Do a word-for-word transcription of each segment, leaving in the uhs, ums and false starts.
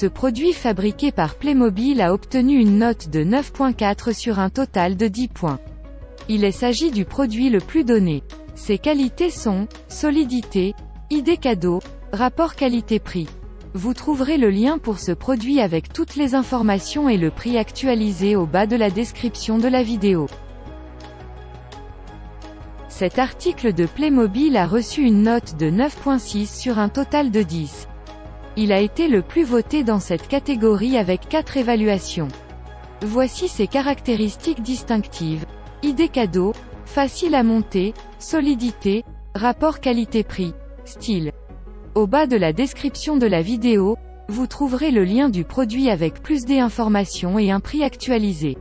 Ce produit fabriqué par Playmobil a obtenu une note de neuf virgule quatre sur un total de dix points. Il s'agit du produit le plus donné. Ses qualités sont solidité, idée cadeau, rapport qualité-prix. Vous trouverez le lien pour ce produit avec toutes les informations et le prix actualisé au bas de la description de la vidéo. Cet article de Playmobil a reçu une note de neuf virgule six sur un total de dix. Il a été le plus voté dans cette catégorie avec quatre évaluations. Voici ses caractéristiques distinctives. Idée cadeau, facile à monter, solidité, rapport qualité-prix, style. Au bas de la description de la vidéo, vous trouverez le lien du produit avec plus d'informations et un prix actualisé.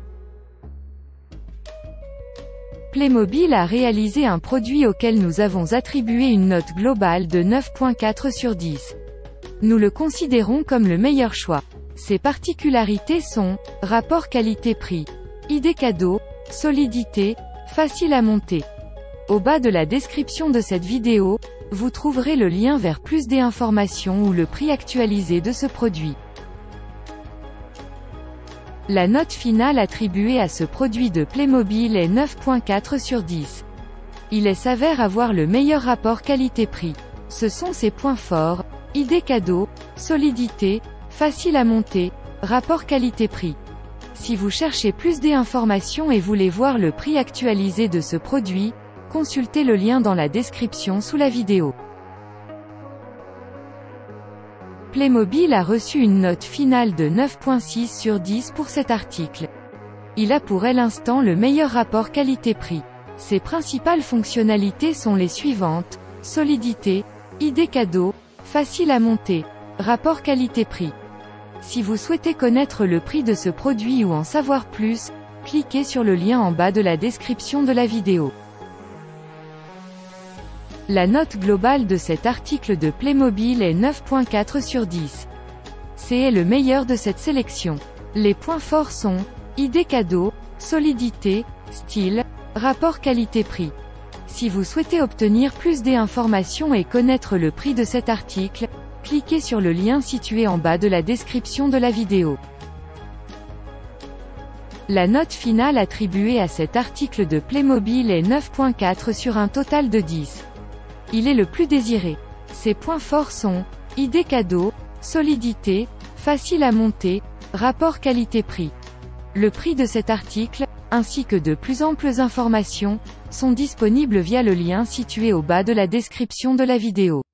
Playmobil a réalisé un produit auquel nous avons attribué une note globale de neuf virgule quatre sur dix. Nous le considérons comme le meilleur choix. Ses particularités sont rapport qualité-prix, idée cadeau, solidité, facile à monter. Au bas de la description de cette vidéo, vous trouverez le lien vers plus d'informations ou le prix actualisé de ce produit. La note finale attribuée à ce produit de Playmobil est neuf virgule quatre sur dix. Il s'avère avoir le meilleur rapport qualité-prix. Ce sont ses points forts, idée cadeau, solidité, facile à monter, rapport qualité-prix. Si vous cherchez plus d'informations et voulez voir le prix actualisé de ce produit, consultez le lien dans la description sous la vidéo. Playmobil a reçu une note finale de neuf virgule six sur dix pour cet article. Il a pour l'instant le meilleur rapport qualité-prix. Ses principales fonctionnalités sont les suivantes: solidité, idée cadeau, facile à monter, rapport qualité-prix. Si vous souhaitez connaître le prix de ce produit ou en savoir plus, cliquez sur le lien en bas de la description de la vidéo. La note globale de cet article de Playmobil est neuf virgule quatre sur dix. C'est le meilleur de cette sélection. Les points forts sont idée cadeau, solidité, style, rapport qualité-prix. Si vous souhaitez obtenir plus d'informations et connaître le prix de cet article, cliquez sur le lien situé en bas de la description de la vidéo. La note finale attribuée à cet article de Playmobil est neuf virgule quatre sur un total de dix. Il est le plus désiré. Ses points forts sont idée cadeau, solidité, facile à monter, rapport qualité-prix. Le prix de cet article, ainsi que de plus amples informations, sont disponibles via le lien situé au bas de la description de la vidéo.